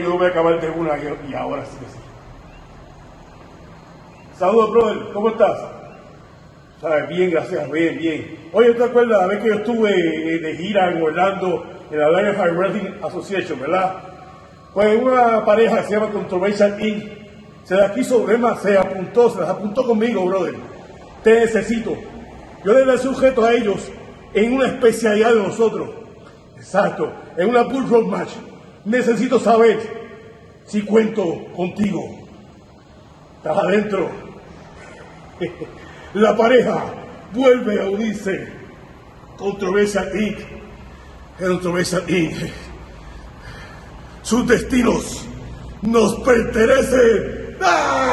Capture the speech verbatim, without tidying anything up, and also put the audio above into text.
yo no voy a acabar de una y ahora sí que sí. Saludos, brother, ¿cómo estás? ¿Sabes? Bien, gracias, bien, bien. Oye, ¿te acuerdas la vez que yo estuve de gira en Orlando, en la Lionheart Wrestling Association, verdad? Pues una pareja que se llama Controversial incorporated se las quiso, Rema, se apuntó, se las apuntó conmigo, brother. Te necesito. Yo le doy sujeto a ellos en una especialidad de nosotros. Exacto, en una Bull Road Match. Necesito saber si cuento contigo. Estás adentro. La pareja vuelve a unirse. Controversial incorporated. Controversial incorporated. Sus destinos nos pertenecen. ¡Ah!